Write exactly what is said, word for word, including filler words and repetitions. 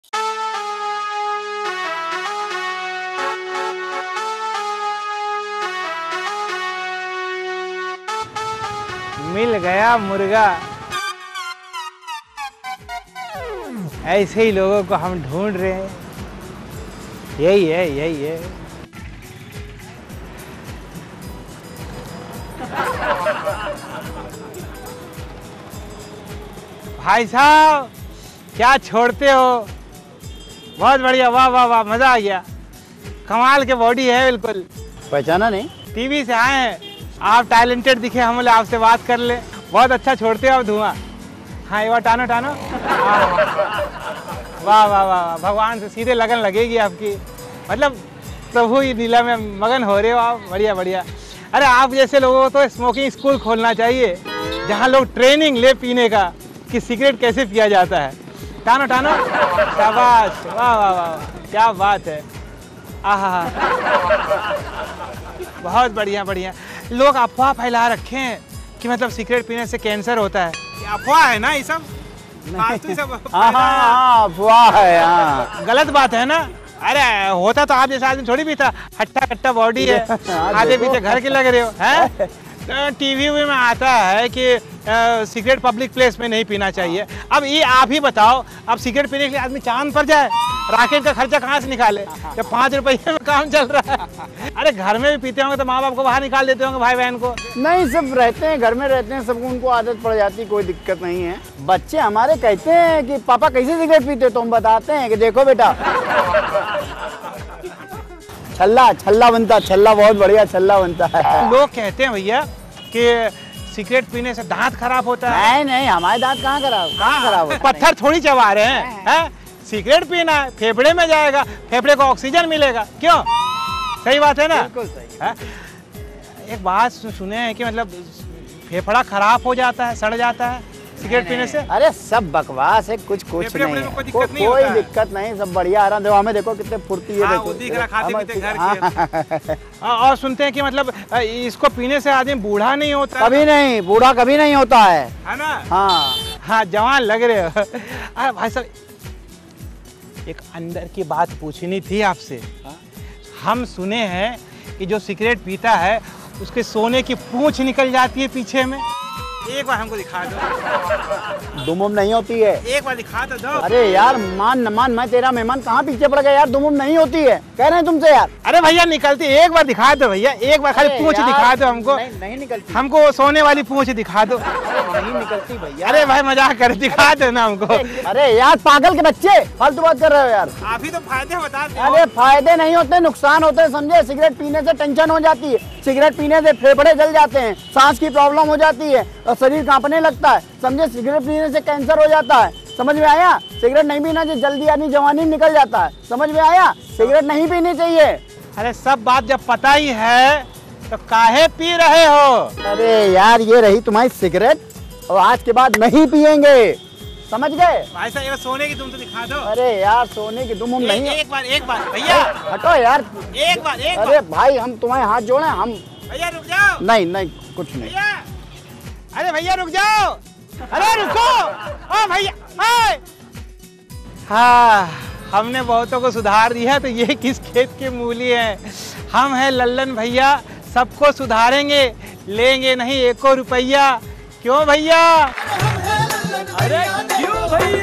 मिल गया मुर्गा। ऐसे ही लोगों को हम ढूंढ रहे हैं। यही है, यही है। भाई साहब क्या छोड़ते हो, बहुत बढ़िया, वाह वाह वाह, मजा आ गया। कमाल के बॉडी है बिल्कुल। पहचाना नहीं? टीवी से आए हैं, आप टैलेंटेड दिखे, हम बोले आपसे बात कर ले। बहुत अच्छा छोड़ते हो आप धुआं। हाँ, एक बार टानो टानो। वाह वाह वाह, भगवान से सीधे लगन लगेगी आपकी। मतलब प्रभु ये लीला में मगन हो रहे हो आप। बढ़िया बढ़िया। अरे आप जैसे लोगों को तो स्मोकिंग स्कूल खोलना चाहिए, जहाँ लोग ट्रेनिंग ले पीने का कि सिगरेट कैसे पिया जाता है। टानो टानो, शाबाश, वाह वाह वाह, क्या बात है। आहा, बहुत बढ़िया बढ़िया। लोग अफवाह फैला रखे हैं कि मतलब सिगरेट पीने से कैंसर होता है। अफवाह है ना ये सब? सब अफवाह है, हाँ। गलत बात है ना। अरे होता तो आप जैसा आदमी थोड़ी भी था, हट्टा कट्टा बॉडी है, आधे पीछे घर के लग रहे हो, हैं? तो टीवी में आता है कि सिगरेट पब्लिक प्लेस में नहीं पीना चाहिए। अब ये आप ही बताओ, अब सिगरेट पीने के लिए आदमी चांद पर जाए, राकेट का खर्चा कहाँ से निकाले जब पाँच रुपये में काम चल रहा है। अरे घर में भी पीते होंगे तो माँ बाप को बाहर निकाल देते होंगे, भाई बहन को। नहीं, सब रहते हैं घर में, रहते हैं, सबको उनको आदत पड़ जाती, कोई दिक्कत नहीं है। बच्चे हमारे कहते हैं कि पापा कैसे सिगरेट पीते, तो हम बताते हैं कि देखो बेटा, छल्ला छल्ला बनता, छल्ला बहुत बढ़िया छल्ला बनता है। लोग कहते हैं भैया कि सिगरेट पीने से दांत खराब होता है। नहीं नहीं, हमारे दांत कहाँ खराब, कहाँ खराब होता? पत्थर थोड़ी चबा रहे हैं, हैं? सिगरेट पीना है, फेफड़े में जाएगा, फेफड़े को ऑक्सीजन मिलेगा, क्यों? सही बात है ना? बिल्कुल सही है? एक बात सुने हैं कि मतलब फेफड़ा खराब हो जाता है, सड़ जाता है सिगरेट पीने से। अरे सब बकवास है, कुछ कुछ नहीं है, कोई दिक्कत को, नहीं कोई होता है। दिक्कत नहीं, सब बढ़िया आ रहा है। देखो हमें, देखो कितने फुर्ती है, हाँ, देखो, वो दिख रहा, खाते पीते घर के। हाँ, और सुनते हैं कि मतलब इसको पीने से आदमी बूढ़ा नहीं होता। कभी नहीं, बूढ़ा कभी नहीं होता है, है ना? हाँ हाँ, जवान लग रहे हो। अरे भाई साहब, एक अंदर की बात पूछनी थी आपसे। हम सुने हैं कि जो सिगरेट पीता है उसके सोने की पूंछ निकल जाती है पीछे में। एक बार हमको दिखा दो। दुमुम नहीं होती है। एक बार दिखा तो दो। अरे यार मान न मान, मैं तेरा मेहमान, कहाँ पीछे पड़ गया यार, दुमुम नहीं होती है, कह रहे हैं तुमसे यार। अरे भैया निकलती, एक बार दिखा दो भैया, एक बार खाली पूंछ दिखा दो हमको। नहीं, नहीं निकलती, हमको सोने वाली पूंछ दिखा दो। नहीं निकलती भैया। अरे भाई मजाक कर, दिखा दो ना हमको। अरे यार पागल के बच्चे, फालतू बात कर रहे हो यार। आप ही तो फायदे बता दो। अरे फायदे नहीं होते, नुकसान होते हैं, समझे? सिगरेट पीने से टेंशन हो जाती है, सिगरेट पीने से फेफड़े जल जाते हैं, सांस की प्रॉब्लम हो जाती है और शरीर कांपने लगता है, समझे? सिगरेट पीने से कैंसर हो जाता है, समझ में आया? सिगरेट नहीं पीना चाहिए, जल्दी आदमी जवानी निकल जाता है, समझ में आया? सिगरेट नहीं पीनी चाहिए। अरे सब बात जब पता ही है तो काहे पी रहे हो? अरे यार ये रही तुम्हारी सिगरेट, और आज के बाद नहीं पियेंगे, समझ गए? भाई साहब ये सोने की तुम तो दिखा दो। अरे यार सोने की दुम नहीं है। एक बार एक बार भैया हटो यार, एक बार एक अरे भाई हम तुम्हारे हाथ जोड़े, हम भैया रुक जाओ। नहीं नहीं कुछ नहीं। भैया, अरे भैया रुक जाओ, अरे रुको, ओ भैया। हाँ, हमने बहुतों को सुधार दिया, तो ये किस खेत के मूली हैं? हम हैं लल्लन भैया, सबको सुधारेंगे, लेंगे नहीं एको रुपया। क्यों भैया? अरे क्यों भैया?